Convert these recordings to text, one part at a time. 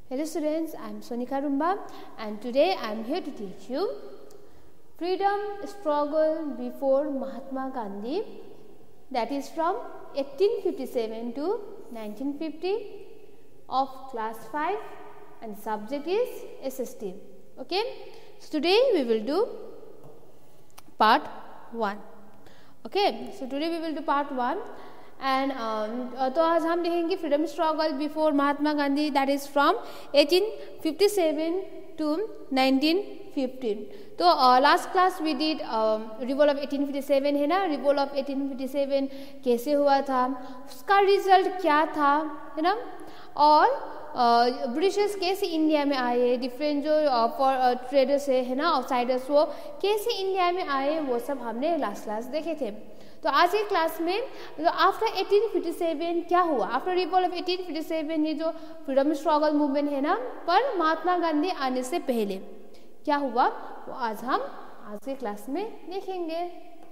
Hello students, I am Sonika Rumba and today I am here to teach you freedom struggle before Mahatma Gandhi, that is from 1857 to 1950 of class 5 and subject is SST. Okay, so today we will do part 1. Okay, so today we will do part 1 and तो आज हम देखेंगे freedom struggle before Mahatma Gandhi, that is from 1857 to 1915. तो last class we did revolt of 1857 है ना. Revolt of 1857 कैसे हुआ था, उसका रिजल्ट क्या था, है ना, और ब्रिटिशर्स कैसे इंडिया में आए, डिफरेंट जो ट्रेडर्स है ना, आउटसाइडर्स, वो कैसे इंडिया में आए, वो सब हमने लास्ट क्लास देखे थे. तो आज के क्लास में आफ्टर 1857 क्या हुआ, आफ्टर रिवोल्ट ऑफ 1857 ये जो फ्रीडम स्ट्रगल मूवमेंट है ना, पर महात्मा गांधी आने से पहले क्या हुआ वो आज हम आज के क्लास में देखेंगे.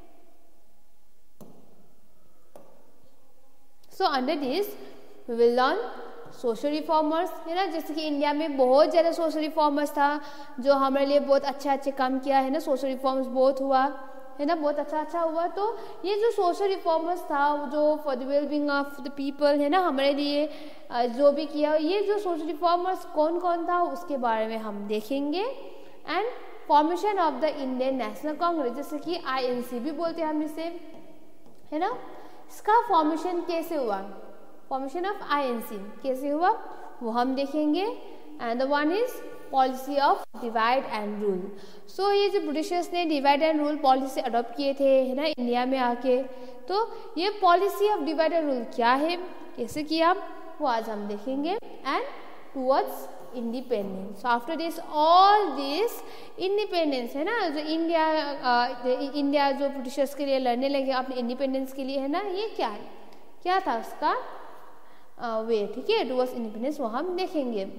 So under this we will learn social reformers, है ना. जैसे कि इंडिया में बहुत ज़्यादा सोशल रिफॉर्मर्स था जो हमारे लिए बहुत अच्छे काम किया है ना. सोशल रिफॉर्म्स बहुत हुआ है ना, बहुत अच्छा हुआ. तो ये जो सोशल रिफॉर्मर्स था जो for the wellbeing of the people है ना, हमारे लिए जो भी किया, ये जो सोशल रिफॉर्मर्स कौन था उसके बारे में हम देखेंगे. And formation of the Indian National Congress, जैसे कि INC भी बोलते हैं हम इसे, है ना, इसका फॉर्मेशन कैसे हुआ, फॉर्मेशन ऑफ INC कैसे हुआ वो हम देखेंगे. And the one is policy of divide and rule. So ये जो ब्रिटिशर्स ने divide and rule policy adopt किए थे, है ना, इंडिया में आके, तो ये policy of divide and rule क्या है, कैसे किया, वो आज हम देखेंगे. And towards independence, after this all this independence, है ना, जो इंडिया जो ब्रिटिशर्स के लिए लड़ने लगे अपने इंडिपेंडेंस के लिए, है ना, ये क्या है, क्या था उसका वे, ठीक है, टुवर्ड्स इंडिपेंडेंस, वो हम देखेंगे.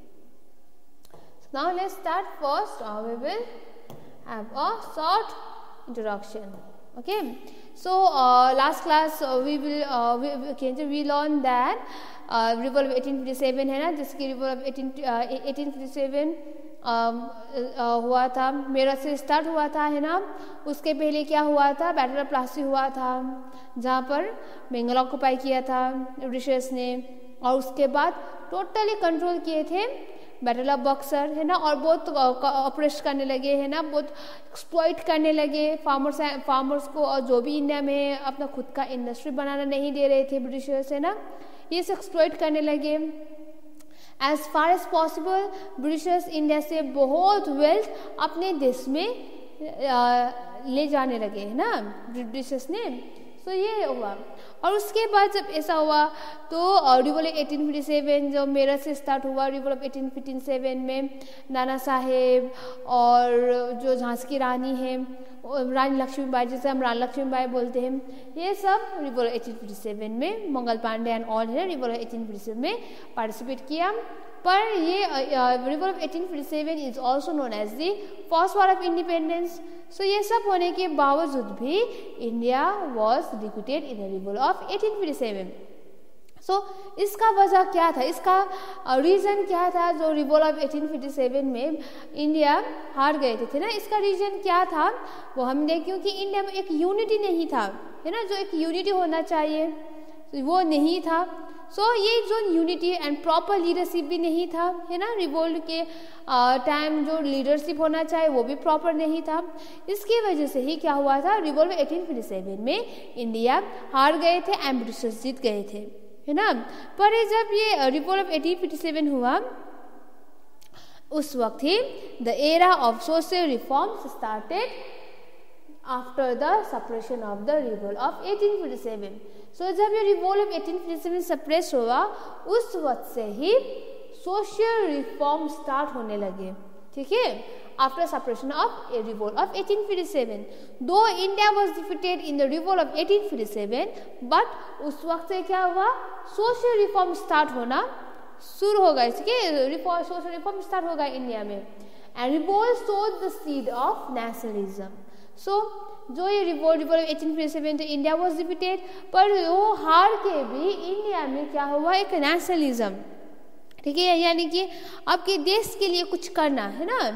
Now let's start first. We will have a short introduction. Okay. So last class we learned that revolt of 1857 है ना, जैसे कि रिवोल्ट ऑफ 1857 हुआ था, मेरठ से स्टार्ट हुआ था, है ना. उसके पहले क्या हुआ था, बैटल ऑफ प्लासी हुआ था जहाँ पर बंगाल ऑक्युपाई किया था ब्रिटिशर्स ने, और उसके बाद टोटली कंट्रोल किए थे बैटल ऑफ बक्सर, है ना, और बहुत ऑपरेट करने लगे, है ना, बहुत एक्सप्लॉइट करने लगे फार्मर्स को, और जो भी इंडिया में अपना खुद का इंडस्ट्री बनाना नहीं दे रहे थे ब्रिटिशर्स, है ना, ये सब एक्सप्लॉइट करने लगे. As far as possible Britishers India से बहुत वेल्थ अपने देश में ले जाने लगे, है ना, ब्रिटिशर्स ने. तो ये हुआ, और उसके बाद जब ऐसा हुआ तो रिवोल्ट 1857 जो मेरठ से स्टार्ट हुआ, रिवोल्ट 1857 में नाना साहेब और जो झांसी की रानी है, रानी लक्ष्मीबाई, जिसे हम रानी लक्ष्मीबाई बोलते हैं, ये सब रिवोल्ट 1857 में मंगल पांडे एंड ऑल है रिवोल्ट 1857 में पार्टिसिपेट किया. पर ये revolt of 1857 is also known as the first war of independence. So ये सब होने के बावजूद भी India was defeated in the revolt of 1857. So इसका वजह क्या था, इसका रीज़न क्या था जो रिवोल्ट ऑफ 1857 में इंडिया हार गए थे ना, इसका रीज़न क्या था वो हम देखें. क्योंकि इंडिया में एक यूनिटी नहीं था, है ना, जो एक यूनिटी होना चाहिए वो नहीं था. सो ये जो यूनिटी एंड प्रॉपर लीडरशिप भी नहीं था, है ना, रिवोल्ट के टाइम जो लीडरशिप होना चाहिए वो भी प्रॉपर नहीं था. इसकी वजह से ही क्या हुआ था, रिवोल्ट 1857 में इंडिया हार गए थे एंड ब्रिटिशर्स जीत गए थे, है ना. पर जब ये रिवोल्ट ऑफ 1857 हुआ उस वक्त ही the era of social reforms started after the suppression of the revolt of 1857. So जब ये रिवोल्ट ऑफ 1857 सप्रेस हुआ उस वक्त से ही सोशल रिफॉर्म स्टार्ट होने लगे, ठीक है, after suppression of a revolt of 1857. Though India was defeated in the revolt of 1857, but उस वक्त से क्या हुआ, सोशल रिफॉर्म स्टार्ट होना शुरू हो गए, ठीक है, सोशल रिफॉर्म स्टार्ट हो गया इंडिया में. And revolt sowed the seed of nationalism. So जो ये रिवोल्ट 1857 तो इंडिया वॉज डिफीटेड, पर वो हार के भी इंडिया में क्या हुआ, एक नेशनलिज्म, ठीक है, यानी कि आपके देश के लिए कुछ करना है ना,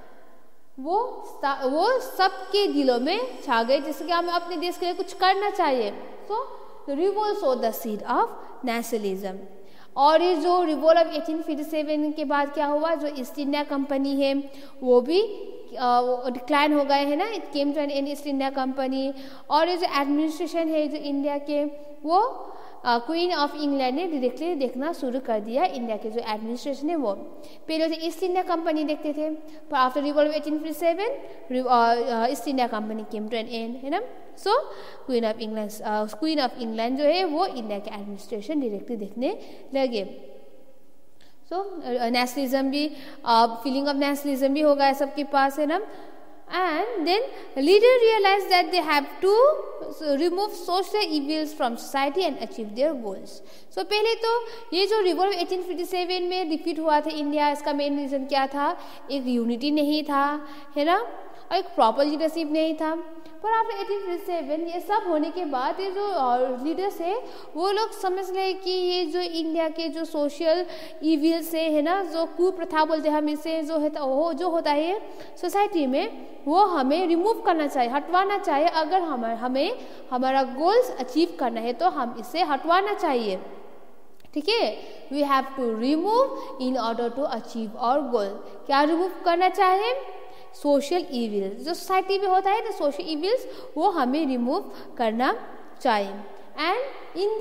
वो सबके दिलों में छा गए, जैसे कि हमें अपने देश के लिए कुछ करना चाहिए। So revolt sow the seed of nationalism. और ये जो रिवोल्ट ऑफ 1857 के बाद क्या हुआ, जो ईस्ट इंडिया कंपनी है वो भी डिक्लाइन हो गए है ना, it came to an end East India Company. और ये जो एडमिनिस्ट्रेशन है जो इंडिया के, वो क्वीन ऑफ इंग्लैंड ने डायरेक्टली देखना शुरू कर दिया। इंडिया के जो एडमिनिस्ट्रेशन है वो पहले जो ईस्ट इंडिया कंपनी देखते थे, पर after revolt of 1857 East India Company came to an end, है ना। सो क्वीन ऑफ इंग्लैंड जो है वो इंडिया के एडमिनिस्ट्रेशन डायरेक्टली देखने लगे। सो नेशनलिज्म भी, फीलिंग ऑफ नेशनलिज्म भी होगा सबके पास, है ना। And then leader realized that they have to remove social evils from society and achieve their goals. So पहले तो ये जो रिवोल्ट 1857 में रिपीट हुआ था इंडिया, इसका मेन रीज़न क्या था, एक यूनिटी नहीं था, है ना, और एक प्रॉपर लीडरशिप नहीं था। पर आफ्टर 1857 ये सब होने के बाद ये जो लीडर्स है वो लोग समझ रहे कि ये जो इंडिया के जो सोशल इविल्स है ना, जो कुप्रथा बोलते हैं हम इसे, जो होता है सोसाइटी में, वो हमें रिमूव करना चाहिए, हटवाना चाहिए। अगर हमें हमारा गोल्स अचीव करना है तो हम इसे हटवाना चाहिए, ठीक है। We have to remove in order to achieve our goal. क्या रिमूव करना चाहिए, सोशल इविल्स, जो सोसाइटी में होता है ना सोशल इविल्स, वो हमें रिमूव करना चाहिए। एंड इन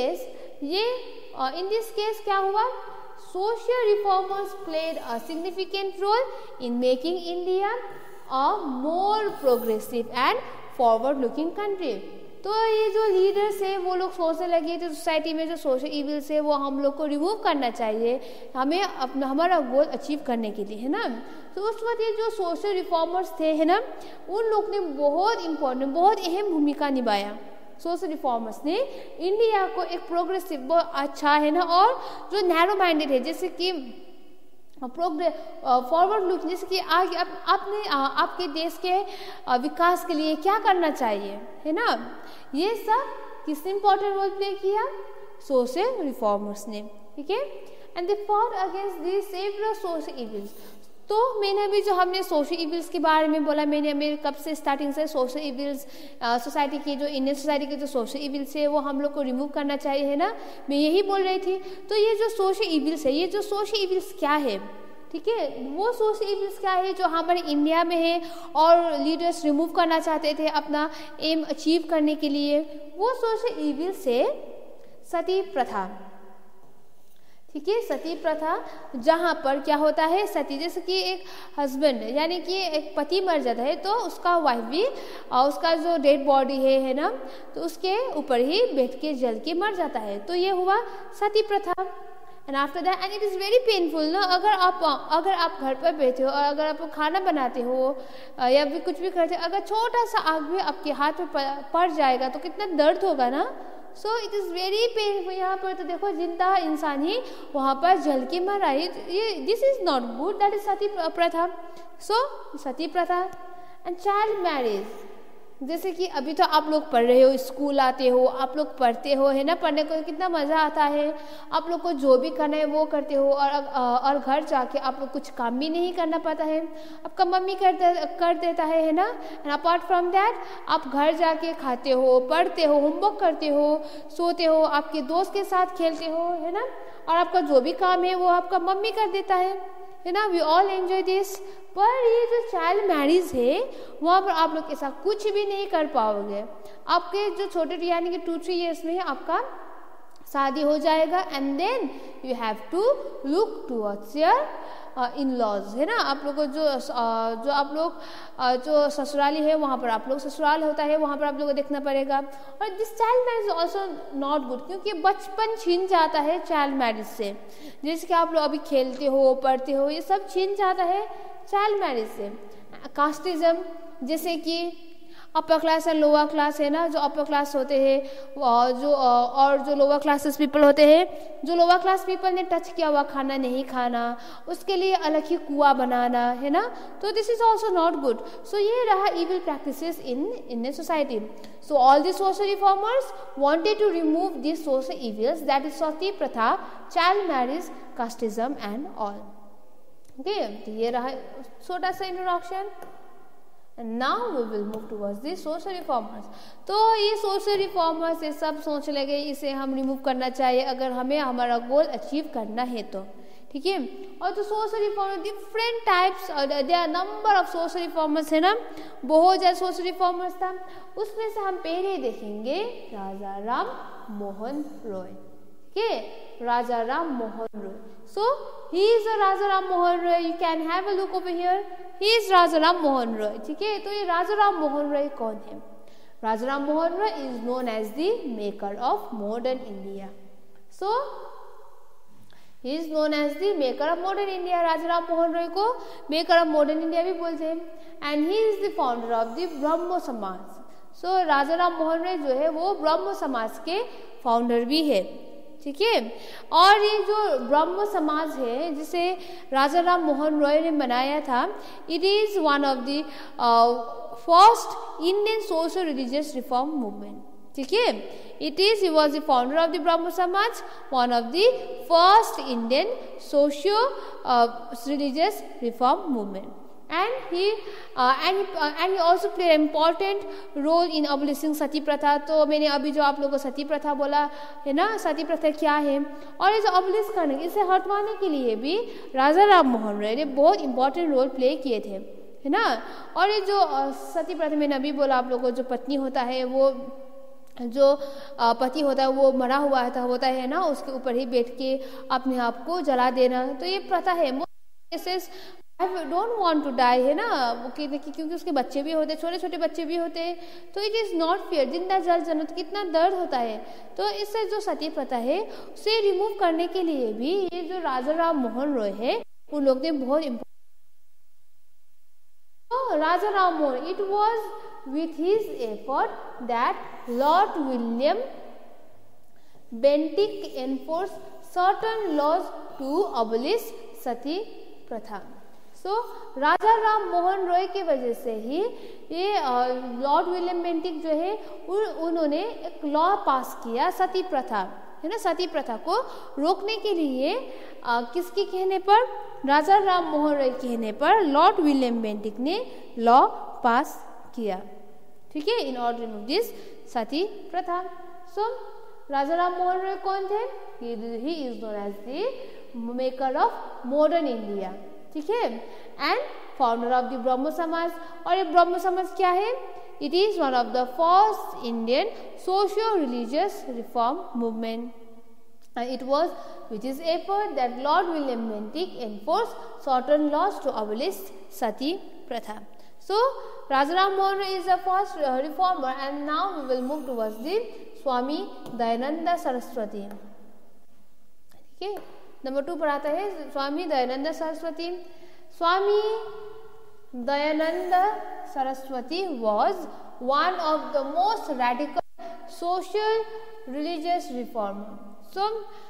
दिस केस क्या हुआ, social reformers played a significant role in making India a more progressive and forward looking country. तो ये जो लीडर्स है वो लोग सोचने लगे जो सोसाइटी में जो सोशल इविल्स है वो हम लोग को रिमूव करना चाहिए, हमें हमारा गोल अचीव करने के लिए, है ना। तो उस वक्त ये जो सोशल रिफॉर्मर्स थे, है ना, उन लोग ने बहुत अहम भूमिका निभाया। सोशल रिफॉर्मर्स ने इंडिया को एक प्रोग्रेसिव, बहुत अच्छा, है ना, और जो नैरो माइंडेड है, जैसे कि फॉरवर्ड लुक, जैसे कि आगे आपके देश के विकास के लिए क्या करना चाहिए, है ना, ये सब किसने इम्पोर्टेंट रोल प्ले किया, सोशल रिफॉर्मर्स ने, ठीक है। And they fought against the several social evils. तो मैंने अभी जो हमने सोशल इविल्स के बारे में बोला, मैंने कब से स्टार्टिंग से सोशल इविल्स, सोसाइटी की जो इंडियन सोसाइटी के जो सोशल इविल्स है वो हम लोग को रिमूव करना चाहिए, है ना, मैं यही बोल रही थी। तो ये जो सोशल इविल्स है, ये जो सोशल इविल्स क्या है, ठीक है, वो सोशल इविल्स क्या है जो हमारे इंडिया में है और लीडर्स रिमूव करना चाहते थे अपना एम अचीव करने के लिए। वो सोशल इविल्स है सती प्रथा, ठीक है। सती प्रथा, जहाँ पर क्या होता है, सती, जैसे कि एक हस्बैंड यानी कि एक पति मर जाता है तो उसका वाइफ भी, उसका जो डेड बॉडी है ना, तो उसके ऊपर ही बैठ के जल के मर जाता है, तो ये हुआ सती प्रथा। And after that, and it is very painful ना, अगर आप घर पर बैठे हो और अगर आप खाना बनाते हो या भी कुछ भी करते हो, अगर छोटा सा आग भी आपके हाथ में पड़ जाएगा तो कितना दर्द होगा ना। So it is very painful. यहाँ पर तो देखो जिंदा इंसान ही वहाँ पर जल के मर रहा है, ये this is not good, that is sati pratha. So सती प्रथा एंड चाइल्ड मैरिज, जैसे कि अभी तो आप लोग पढ़ रहे हो, स्कूल आते हो, आप लोग पढ़ते हो, है ना, पढ़ने को कितना मज़ा आता है, आप लोग को जो भी करना है वो करते हो, और घर जाके आप लोग कुछ काम भी नहीं करना पड़ता है, आपका मम्मी कर देता है ना। एंड अपार्ट फ्रॉम दैट आप घर जाके खाते हो, पढ़ते हो, होमवर्क करते हो, सोते हो, आपके दोस्त के साथ खेलते हो, है ना, और आपका जो भी काम है वो आपका मम्मी कर देता है ना। We all enjoy this. पर ये जो चाइल्ड मैरिज है वहाँ पर आप लोग ऐसा कुछ भी नहीं कर पाओगे। आपके जो छोटे यानी कि 2-3 ईयर्स में आपका शादी हो जाएगा and then you have to look towards your in laws, है ना। आप लोग को जो आप लोग जो ससुराली है वहाँ पर आप लोग ससुराल होता है वहाँ पर आप लोग को देखना पड़ेगा। और this child marriage also not good, क्योंकि बचपन छीन जाता है चाइल्ड मैरिज से। जैसे कि आप लोग अभी खेलते हो, पढ़ते हो, ये सब छीन जाता है चाइल्ड मैरिज से। कास्टिज्म, जैसे कि upper class and lower class है ना, जो अपर क्लास होते हैं और जो लोअर क्लासेस पीपल होते हैं, जो लोअर क्लास पीपल ने टच किया हुआ खाना नहीं खाना, उसके लिए अलग ही कुआं बनाना है ना, तो this is also not good. So ये रहा evil practices in a society. So all the social reformers wanted to remove this social evils, that is sati pratha, child marriage, casteism and all. Okay, तो ये रहा छोटा सा introduction. Now we will move towards the social reformers. तो ये social reformers ये सब सोच लगे इसे हम रिमूव करना चाहिए अगर हमें हमारा गोल अचीव करना है तो, ठीक है. और जो social reformer different types, there are number of social reformers है ना, बहुत ज़्यादा सोशल रिफॉर्मर्स था. उसमें से हम पहले देखेंगे राजा राम मोहन रॉय. ठीक है, राजा Ram Mohan Roy. So he is a Raja Ram Mohan Roy. You can have a look over here. He is Raja Ram Mohan Roy. ठीक है, तो ये राजा राम मोहन रॉय कौन है? राजा Ram Mohan Roy is known as the maker of modern India. So he is known as the maker of modern India. राजा राम मोहन रॉय को maker of modern India भी बोलते हैं. And he is the founder of the ब्रह्मो समाज. So राजा राम मोहन रॉय जो है वो ब्रह्मो समाज के फाउंडर भी है. ठीक है, और ये जो ब्रह्म समाज है जिसे राजा राम मोहन रॉय ने बनाया था, it is one of the first Indian social religious reform movement. ठीक है, it is he was the founder of the Brahmo Samaj, one of the first Indian socio religious reform movement. And he also played an important role in abolishing sati pratha. तो मैंने अभी जो आप लोगों को सती प्रथा बोला है ना, सती प्रथा क्या है और इसे अबलिश करने, इसे हटवाने के लिए भी राजा राम मोहन रॉय ने बहुत इंपॉर्टेंट रोल प्ले किए थे, है ना. और ये जो सती प्रथा मैंने अभी बोला आप लोगों को, जो पत्नी होता है वो जो पति होता है वो मरा हुआ होता है ना, उसके ऊपर ही बैठ के अपने आप को जला देना, तो ये प्रथा है. I don't want to die है ना, क्योंकि उसके बच्चे भी होते, छोटे छोटे बच्चे भी होते हैं, तो इट इज़ नॉट फेयर. जिंदा जल जाना तो कितना दर्द होता है. तो इससे जो सती प्रथा है उसे रिमूव करने के लिए भी ये जो राजा राम मोहन रॉय है उन लोग ने बहुत Raja Ram Mohan, it was with his effort that Lord William Bentinck enforce certain laws to abolish sati pratha. तो राजा राम मोहन रॉय की वजह से ही ये लॉर्ड विलियम बेंटिक जो है उन्होंने एक लॉ पास किया सती प्रथा, है ना, सती प्रथा को रोकने के लिए. किसके कहने पर? राजा राम मोहन रॉय कहने पर लॉर्ड विलियम बेंटिक ने लॉ पास किया. ठीक है, in order to remove this sati pratha. So Raja Ram Mohan Roy कौन थे? He is known as the maker of modern India. ठीक है, and founder of the Brahmo Samaj. और ये ब्रह्मो समाज क्या है? It is one of the first Indian socio religious reform movement. It was which is effort that Lord William Bentinck enforce certain laws to abolish sati pratha. So Raja Ram Mohan is the first reformer. And now we will move towards the Swami Dayanand Saraswati. ठीक है, number 2 पर आता है स्वामी दयानंद सरस्वती. स्वामी Dayanand Saraswati was one of the most radical social religious reformer. So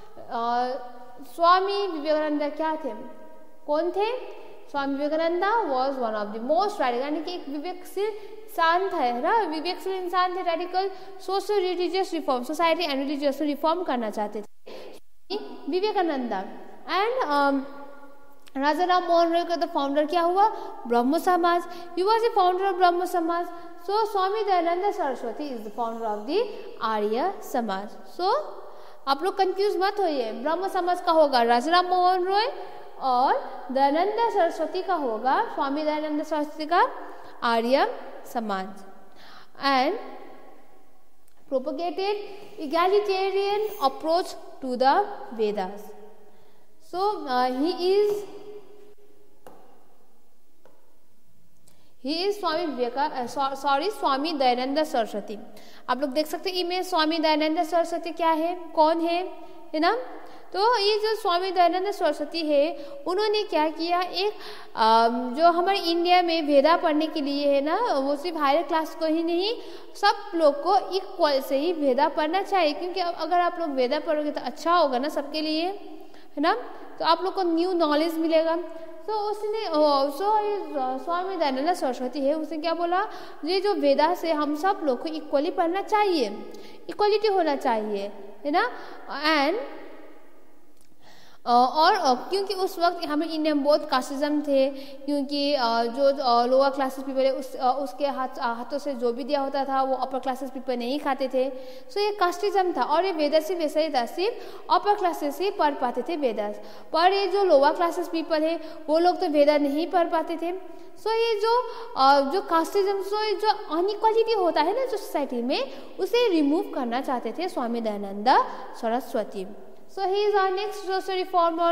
Swami Vivekananda क्या थे? कौन थे? Swami Vivekananda was one of the most radical, यानी कि एक विवेकशील इंसान था, है ना, विवेकशील इंसान थे. Radical social religious reform, society and religious reform करना चाहते थे विवेकानंद. एंड राजा राम मोहन रॉय का द फाउंडर क्या हुआ? Brahmo Samaj. He was the founder of Brahmo Samaj. So Swami Dayanand Saraswati is the founder of the Arya Samaj. So आप लोग कंफ्यूज मत होइए, ब्रह्म समाज का होगा राजा राम मोहन रॉय और दयानंद सरस्वती का होगा स्वामी दयानंद सरस्वती का Arya Samaj. And propagated egalitarian approach to the Vedas. So he is Swami Dayanand Saraswati. आप लोग देख सकते हैं इमेज. स्वामी दयानंद सरस्वती क्या है, कौन है ना? तो ये जो स्वामी दयानंद सरस्वती है, उन्होंने क्या किया, एक जो हमारे इंडिया में वेदा पढ़ने के लिए है ना, वो सिर्फ हायर क्लास को ही नहीं, सब लोग को इक्वल से ही वेदा पढ़ना चाहिए, क्योंकि अगर आप लोग वेदा पढ़ोगे तो अच्छा होगा ना सबके लिए, है ना, तो आप लोग को न्यू नॉलेज मिलेगा। तो उसने स्वामी दयानंद सरस्वती है, उसने क्या बोला, ये जो वेदा से हम सब लोग को इक्वली पढ़ना चाहिए, इक्वलिटी होना चाहिए, है ना। एंड और क्योंकि उस वक्त हमें इंडिया में बहुत कास्टिज्म थे, क्योंकि जो लोअर क्लासेस पीपल है उसके हाथों से जो भी दिया होता था वो अपर क्लासेस पीपल नहीं खाते थे। सो ये कास्टिज्म था, और ये वेदास सिर्फ वैसा ही था, सिर्फ अपर क्लासेस ही पढ़ पाते थे वेदास, पर ये जो लोअर क्लासेस पीपल है वो लोग तो वेदा नहीं पढ़ पाते थे। सो ये जो कास्टिज्म, सो ये जो अनइक्वालिटी होता है ना जो सोसाइटी में, उसे रिमूव करना चाहते थे स्वामी Dayanand Saraswati. So he is our next social reformer.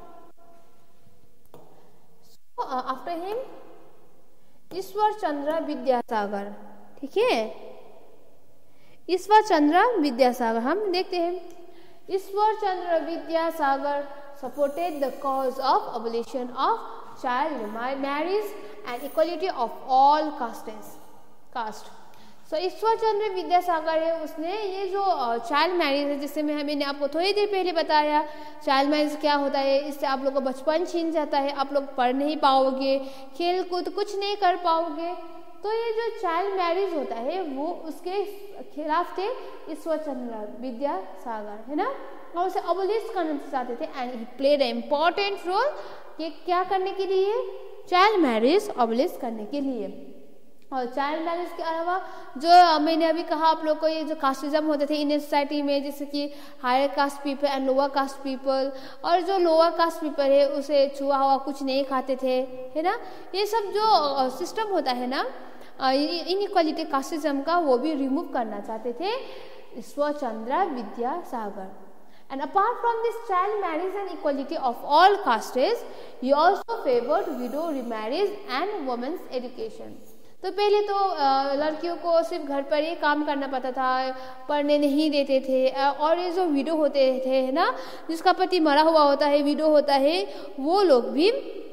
So after him, ईश्वर चंद्र विद्यासागर, ठीक है, ईश्वर चंद्र विद्यासागर हम देखते हैं। ईश्वर Chandra Vidyasagar supported the cause of abolition of child marriage and equality of all caste. सो ईश्वर चंद्र विद्यासागर है, उसने ये जो चाइल्ड मैरिज है, जिससे मैंने आपको थोड़ी देर पहले बताया चाइल्ड मैरिज क्या होता है, इससे आप लोग का बचपन छीन जाता है, आप लोग पढ़ नहीं पाओगे, खेल कूद कुछ नहीं कर पाओगे। तो ये जो चाइल्ड मैरिज होता है वो उसके खिलाफ थे ईश्वर चंद्र विद्यासागर, है ना, और उसे अबोलिश करना चाहते थे। And he played a important role, ये क्या करने के लिए, चाइल्ड मैरिज अबोलिश करने के लिए। और चाइल्ड मैरिज के अलावा जो मैंने अभी कहा आप लोग को, ये जो कास्टिज्म होते थे इंडियन सोसाइटी में, जैसे कि higher caste people and lower caste people, और जो लोअर कास्ट पीपल है उसे छुआ हुआ कुछ नहीं खाते थे, है ना, ये सब जो सिस्टम होता है ना इनइक्वालिटी कास्टिज्म का, वो भी रिमूव करना चाहते थे ईश्वर Chandra Vidyasagar. And apart from this child marriage and equality of all castes, he also favored widow remarriage and women's education. तो पहले तो लड़कियों को सिर्फ घर पर ही काम करना पड़ता था, पढ़ने नहीं देते थे। और ये जो विडो होते थे, है ना, जिसका पति मरा हुआ होता है, विडो होता है, वो लोग भी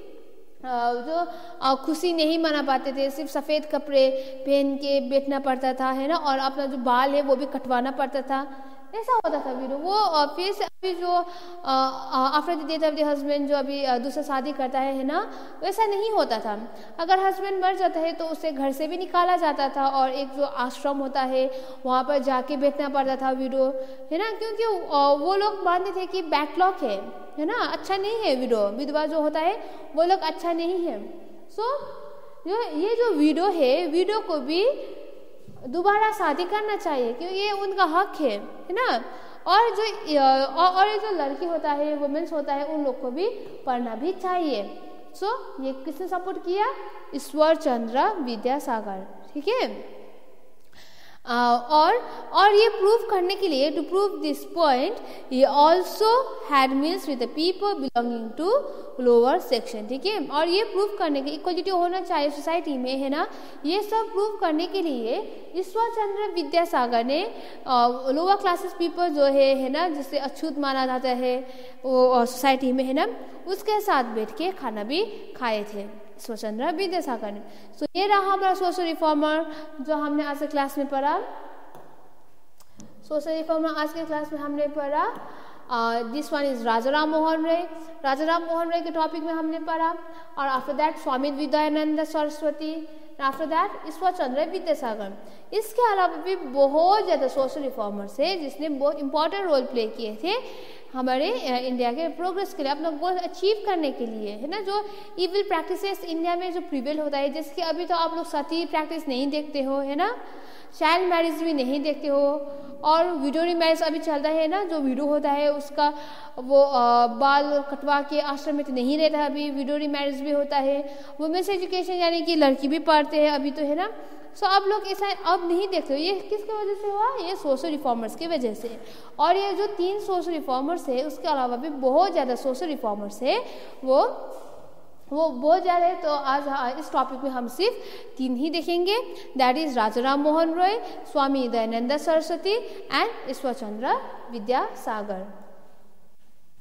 जो खुशी नहीं मना पाते थे, सिर्फ सफ़ेद कपड़े पहन के बैठना पड़ता था, है ना, और अपना जो बाल है वो भी कटवाना पड़ता था, ऐसा होता था विडो। वो फिर से अभी जो after the death of the husband जो अभी दूसरा शादी करता है ना, वैसा नहीं होता था। अगर हस्बैंड मर जाता है तो उसे घर से भी निकाला जाता था, और एक जो आश्रम होता है वहाँ पर जाके बैठना पड़ता था विडो, है ना, क्योंकि वो लोग मानते थे कि बैकलॉग है ना, अच्छा नहीं है विडो, विधवा जो होता है वो लोग अच्छा नहीं है। सो ये जो विडो है, विडो को भी दोबारा शादी करना चाहिए, क्योंकि ये उनका हक है ना। और ये जो लड़की होता है, वुमेन्स होता है, उन लोग को भी पढ़ना भी चाहिए। सो ये किसने सपोर्ट किया, ईश्वर चंद्र विद्यासागर, ठीक है। और ये प्रूव करने के लिए, टू प्रूव दिस पॉइंट, ये also had meals with the people belonging to lower section, ठीक है। और ये प्रूव करने के, इक्वलिटी होना चाहिए सोसाइटी में, है ना, ये सब प्रूव करने के लिए ईश्वर चंद्र विद्यासागर ने लोअर क्लासेस पीपल जो है ना, जिसे अछूत माना जाता है वो सोसाइटी में, है ना, उसके साथ बैठ के खाना भी खाए थे ईश्वर चंद्र विद्यासागर ने। सो ये रहा हमारा सोशल रिफॉर्मर जो हमने आज के क्लास में पढ़ा। सोशल रिफॉर्मर आज के क्लास में हमने पढ़ा, this one is Rajaram Mohan Roy. Rajaram Mohan Roy के टॉपिक में हमने पढ़ा, और after that Swami Vidyanand Saraswati, after that Ishwar Chandra Vidyasagar. इसके अलावा भी बहुत ज़्यादा सोशल रिफॉर्मर्स है जिसने बहुत इंपॉर्टेंट रोल प्ले किए थे हमारे इंडिया के प्रोग्रेस के लिए, अपना गोल अचीव करने के लिए, है ना। जो इविल प्रैक्टिसेस इंडिया में जो प्रिवेल होता है, जैसे कि अभी तो आप लोग सती प्रैक्टिस नहीं देखते हो, है ना, चाइल्ड मैरिज भी नहीं देखते हो, और विडो मैरिज अभी चलता है ना, जो विडो होता है उसका वो बाल कटवा के आश्रम में तो नहीं रहता है, अभी विडो मैरिज भी होता है। वुमेन्स एजुकेशन यानी कि लड़की भी पढ़ते हैं अभी तो, है ना। सो आप लोग ऐसा अब नहीं देखते हो, ये किसकी वजह से हुआ, ये सोशल रिफॉर्मर्स की वजह से। और ये जो 3 सोशल रिफॉर्मर्स है, उसके अलावा भी बहुत ज़्यादा सोशल रिफॉर्मर्स है, वो बहुत ज़्यादा है। तो आज इस टॉपिक में हम सिर्फ 3 ही देखेंगे, that is Rajaram Mohan Roy, Swami Dayanand Saraswati and Ishwar Chandra Vidyasagar.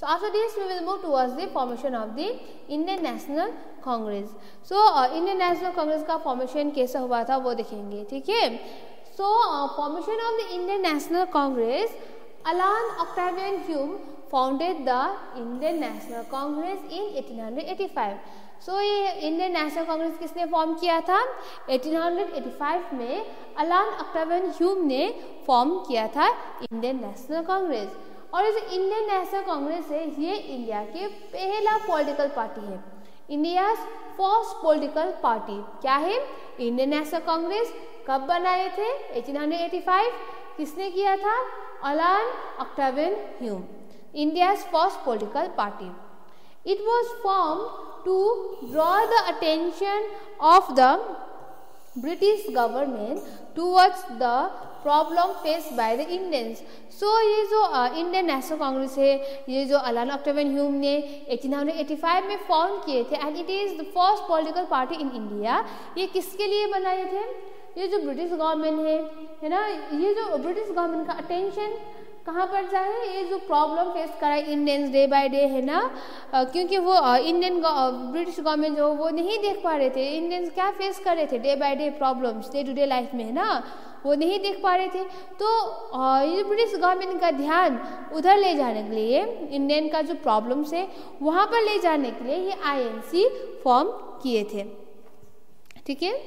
So after this we will move towards the formation of the Indian National Congress. So Indian National Congress का formation कैसा हुआ था वो देखेंगे, ठीक है. So formation of the Indian National Congress, Alan Octavian Hume founded the Indian National Congress in 1885. So ये Indian National Congress किसने फॉर्म किया था? 1885 में अलान ऑक्टावियन ह्यूम ने फॉर्म किया था इंडियन नेशनल कांग्रेस. और ये जो इंडियन नेशनल कांग्रेस है ये इंडिया के पहला पॉलिटिकल पार्टी है, इंडियाज फर्स्ट पॉलिटिकल पार्टी. क्या है? Indian National Congress. कब बनाए थे? 1885. किसने किया था? Allan Octavian Hume. India's first political party. It was formed to draw the attention of the British government towards the problem faced by the Indians. So ये जो इंडियन नेशनल कांग्रेस है, ये जो अलान ऑक्टावियन ह्यूम ने 1885 में फॉर्म किए थे, and it is the first political party in India. ये किसके लिए बनाए थे? ये जो ब्रिटिश गवर्नमेंट है ना, ये जो ब्रिटिश गवर्नमेंट का अटेंशन कहाँ पर जाए? ये जो प्रॉब्लम फेस कर रहा है इंडियंस डे बाय डे है ना, क्योंकि वो इंडियन ब्रिटिश गवर्नमेंट जो वो नहीं देख पा रहे थे इंडियंस क्या फेस कर रहे थे day by day problems day to day life में है ना, वो नहीं देख पा रहे थे. तो ये ब्रिटिश गवर्नमेंट का ध्यान उधर ले जाने के लिए, इंडियन का जो प्रॉब्लम्स है वहाँ पर ले जाने के लिए ये INC फॉर्म किए थे, ठीक है.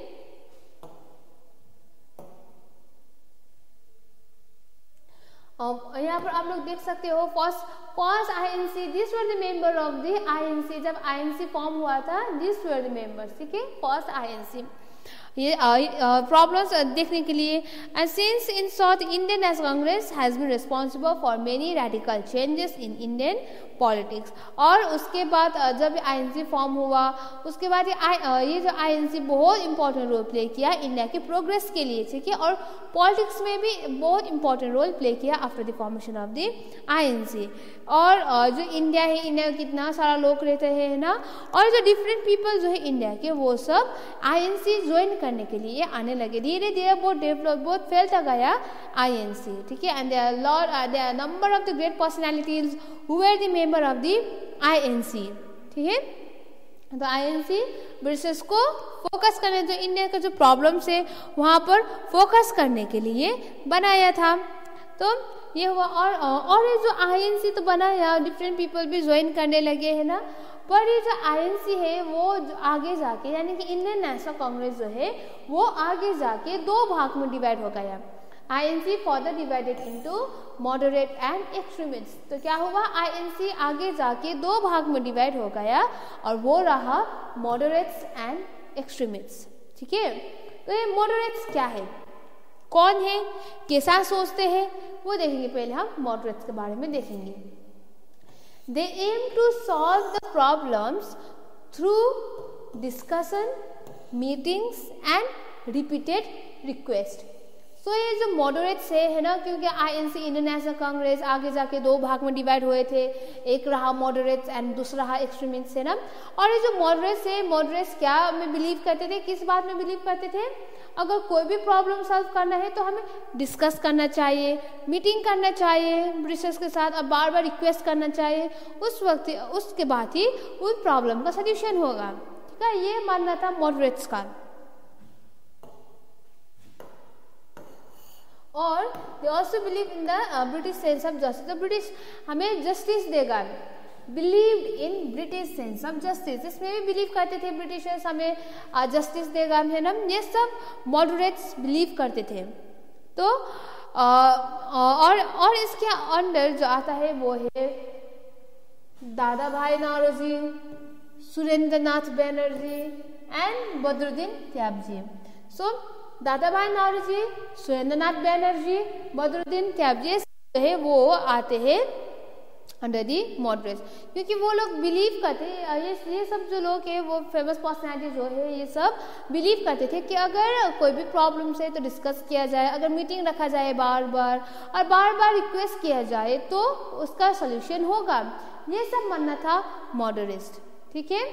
यहाँ पर आप लोग देख सकते हो first INC, this were the member of the INC. जब INC फॉर्म हुआ था दिस वर द मेंबर्स, ठीक है, फर्स्ट INC. ये प्रॉब्लम्स देखने के लिए. And since in short Indian National Congress has been responsible for many radical changes in Indian politics. और उसके बाद जब INC फॉर्म हुआ उसके बाद ये जो INC बहुत इंपॉर्टेंट रोल प्ले किया इंडिया के प्रोग्रेस के लिए, ठीक है, और पॉलिटिक्स में भी बहुत इंपॉर्टेंट रोल प्ले किया after the formation of the INC. और जो इंडिया है, इंडिया में कितना सारा लोग रहते हैं ना, और जो डिफरेंट पीपल जो है इंडिया के वो सब INC ज्वाइन करने के लिए आने लगे. धीरे धीरे बहुत डेवलप बहुत फैलता गया INC, ठीक है. And there are number of the great personalities who were the member of the INC, ठीक है. तो INC ब्रिटिश को फोकस करने, जो इंडिया का जो प्रॉब्लम्स है वहाँ पर फोकस करने के लिए बनाया था. तो ये हुआ. और ये जो INC तो बनाया, डिफरेंट पीपल भी ज्वाइन करने लगे है ना, पर ये जो INC है वो आगे जाके, यानी कि इंडियन नेशनल कांग्रेस जो है वो आगे जाके दो भाग में डिवाइड हो गया. INC further divided into moderate and extremist. तो क्या हुआ? INC आगे जाके दो भाग में डिवाइड हो गया और वो रहा मॉडरेट्स एंड एक्सट्रीमिस्ट, ठीक है. तो ये मॉडरेट्स क्या है, कौन है, कैसा सोचते हैं, वो देखेंगे. पहले हम मॉडरेट्स के बारे में देखेंगे. They aim to solve the problems through discussion, meetings and repeated request. So ये जो मॉडरेट्स है ना, क्योंकि INC इंडियन नेशनल कांग्रेस आगे जाके दो भाग में डिवाइड हुए थे, एक रहा मॉडरेट्स एंड दूसरा रहा एक्सट्रीमिस्ट है ना. और ये जो मॉडरेट्स है, मॉडरेट्स क्या में बिलीव करते थे, किस बात में बिलीव करते थे? अगर कोई भी प्रॉब्लम सॉल्व करना है तो हमें डिस्कस करना चाहिए, मीटिंग करना चाहिए ब्रिटिशर्स के साथ, और बार बार रिक्वेस्ट करना चाहिए. उस वक्त उसके बाद ही उस प्रॉब्लम का सोल्यूशन होगा, ठीक है. ये मानना था मॉडरेट्स का. और they also believe in the British sense of justice. तो ब्रिटिश हमें जस्टिस देगा, believe in British sense of justice, इसमें भी बिलीव करते थे ब्रिटिशर्स हमें जस्टिस देगा है ना. ये सब मॉडरेट्स बिलीव करते थे. तो और इसके अंडर जो आता है वो है Dadabhai Naoroji, Surendranath Banerjee and Badruddin Tyabji. So Dadabhai Naoroji, Surendranath Banerjee, Badruddin Tyabji जो है वो आते हैं अंडर दी मॉडरेट्स, क्योंकि वो लोग बिलीव करते ये सब जो लोग हैं वो फेमस पर्सनैलिटी जो है ये सब बिलीव करते थे कि अगर कोई भी प्रॉब्लम है तो डिस्कस किया जाए, अगर मीटिंग रखा जाए बार बार और बार बार रिक्वेस्ट किया जाए तो उसका सोल्यूशन होगा. ये सब मानना था मॉडरेट्स, ठीक है.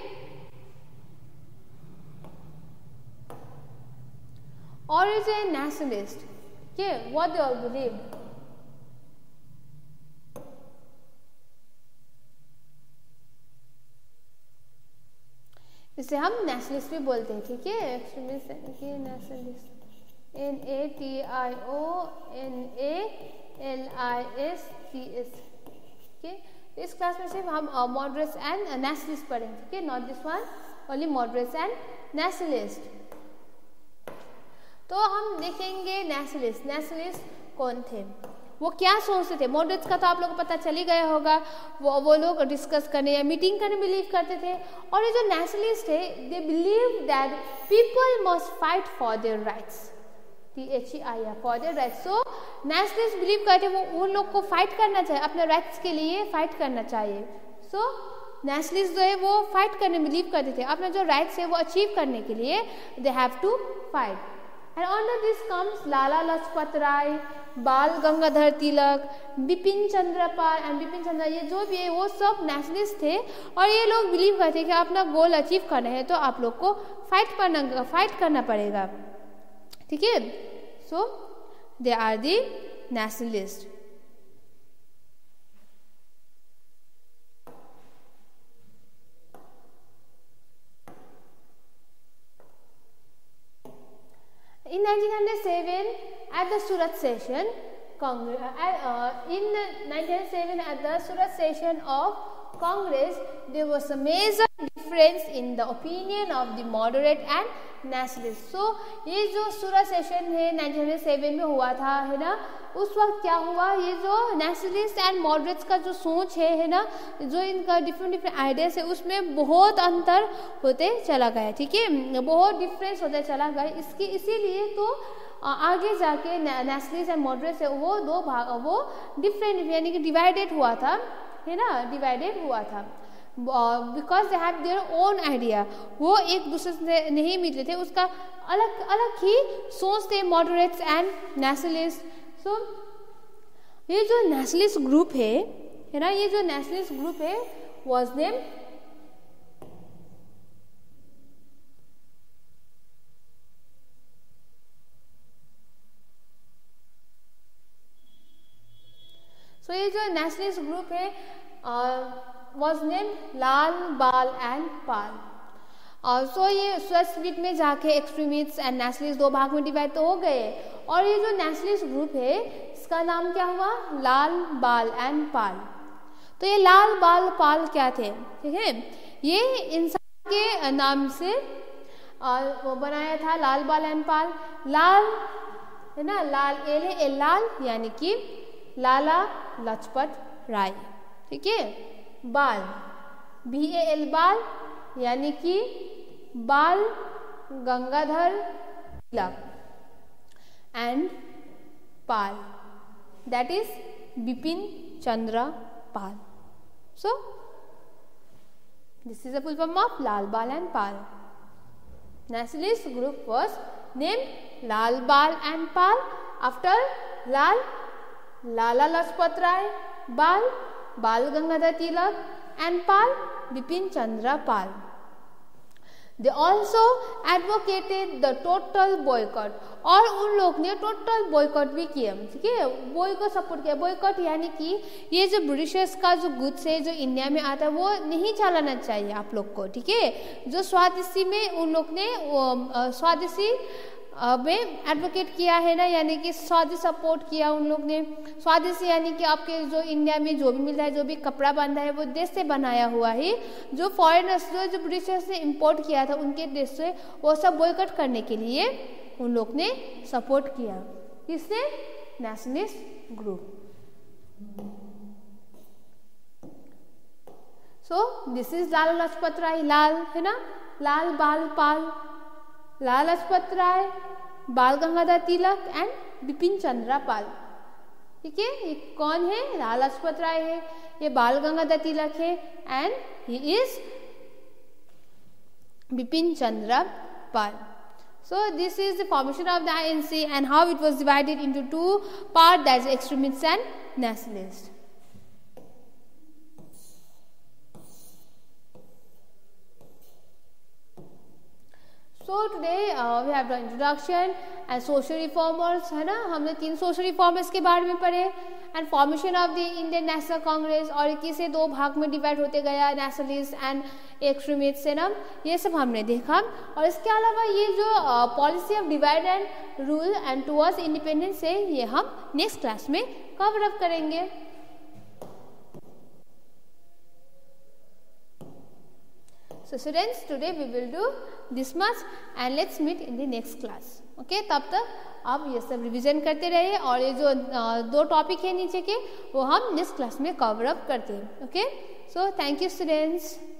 और is a nationalist, okay, what they all believe. इसे हम नेशनलिस्ट भी बोलते हैं, ठीक है, एक्सट्रीमिस्ट यानी कि नेशनलिस्ट, NATIONALISTS, ठीक है। इस क्लास में सिर्फ हम मॉडरेट्स एंड नेशनलिस्ट पढ़ेंगे, ठीक है, not this one, only moderates and nationalist. तो हम देखेंगे नेशनलिस्ट, नेशनलिस्ट कौन थे, वो क्या सोचते थे। मॉडरेट्स का तो आप लोगों को पता चल ही गया होगा, वो लोग डिस्कस करने या मीटिंग करने बिलीव करते थे। और ये जो नेशनलिस्ट है, they believe that people must fight for their rights, THEIR, for their rights. So nationalist believe करते वो उन लोग को फाइट करना चाहिए, अपने राइट्स के लिए फाइट करना चाहिए। सो नेशनलिस्ट जो है वो फाइट करने बिलीव करते थे, अपने जो राइट्स है वो अचीव करने के लिए they have to fight. And under this comes Lala Lajpat Rai, Bal Gangadhar Tilak, Bipin Chandra Pal and Bipin Chandra, ये जो भी है वो सब नेशनलिस्ट थे। और ये लोग बिलीव करते कि अपना गोल अचीव करना है तो आप लोग को फाइट करना पड़ेगा, ठीक है। So they are the nationalist. In 1907, at the Surat session, in 1907 at the Surat session of Congress, there was a major difference in the opinion of the moderate and nationalist. So ये जो सूरत session है 1907 में हुआ था, है ना, उस वक्त क्या हुआ, ये जो नेशनलिस्ट एंड मॉडरेट्स का जो सोच है ना, जो इनका डिफरेंट आइडियाज है, उसमें बहुत अंतर होते चला गया, ठीक है, बहुत डिफरेंस होते चला गया। इसीलिए तो आगे जाके नेशनलिस्ट एंड मॉडरेट्स है वो दो भाग, वो डिफरेंट यानी कि डिवाइडेड हुआ था, है ना, डिवाइडेड हुआ था, because they have their own idea. वो एक दूसरे से नहीं मिलते थे, उसका अलग अलग ही सोच थे मॉडरेट्स एंड नेशनलिस्ट। सो ये जो नेशनलिस्ट ग्रुप है ना, ये जो नेशनलिस्ट ग्रुप है वाज नेम ये जो नेशनलिस्ट ग्रुप है was name Lal Bal and पाल। सो ये स्प्लिट में जाके एक्सट्रीमिस्ट एंड नेशनलिस्ट दो भाग में डिवाइड तो हो गए। और ये जो नेशनलिस्ट ग्रुप है इसका नाम क्या हुआ, लाल बाल एंड पाल। तो ये लाल बाल पाल क्या थे, ठीक है, ये इंसान के नाम से वो बनाया था, लाल बाल एंड पाल। लाल है ना, लाल लाल यानी कि लाला लाजपत राय, ठीक है। बाल BAL बाल यानी कि Bal Gangadhar Tilak and Pal that is Bipin Chandra Pal. So this is a full form of Lal Bal and Pal. Nationalist group was named Lal Bal and Pal after Lala Lajpat Rai, Bal Gangadhar Tilak and Pal Bipin Chandra Pal. They also advocated the total boycott और उन लोग ने total boycott भी किया, ठीक है, boycott support किया। Boycott यानी कि ये जो ब्रिटिशर्स का जो गुड्स है जो इंडिया में आता है वो नहीं चलाना चाहिए आप लोग को, ठीक है। जो स्वदेशी में उन लोग ने स्वदेशी में एडवोकेट किया है ना, यानी कि स्वदेशी सपोर्ट किया उन लोग ने। स्वदेशी यानी कि आपके जो इंडिया में जो भी मिलता है, जो भी कपड़ा बनता है वो देश से बनाया हुआ है। जो फॉरेनर्स जो ब्रिटिशर्स ने इंपोर्ट किया था उनके देश से, वो सब बॉयकॉट करने के लिए उन लोग ने सपोर्ट किया। किसने, nationalist group. So this is Lala Lajpat Rai, Lal है ना, लाल बाल पाल, लाला लाजपत राय, बाल गंगाधर तिलक एंड बिपिन चंद्र पाल, ठीक है। ये कौन है, लाला लाजपत राय है, ये बाल गंगाधर तिलक है and he is Bipin Chandra Pal. So this is the formation of the INC and how it was divided into two parts, that is extremists and nationalists. So today we have done introduction and social reformers, है ना, हमने 3 social reformers के बारे में पढ़े and formation of the Indian National Congress, और कैसे दो भाग में डिवाइड होते गया, नेशनलिस्ट एंड एक्सट्रीमिस्ट है ना, ये सब हमने देखा। और इसके अलावा ये जो policy of divide and rule and towards independence है, ये हम नेक्स्ट क्लास में कवर अप करेंगे। So students, today we will do this much and let's meet in the next class. Okay, तब तक आप ये सब रिवीजन करते रहिए, और ये जो दो टॉपिक है नीचे के वो हम नेक्स्ट क्लास में कवर अप करते हैं। Okay, so thank you students.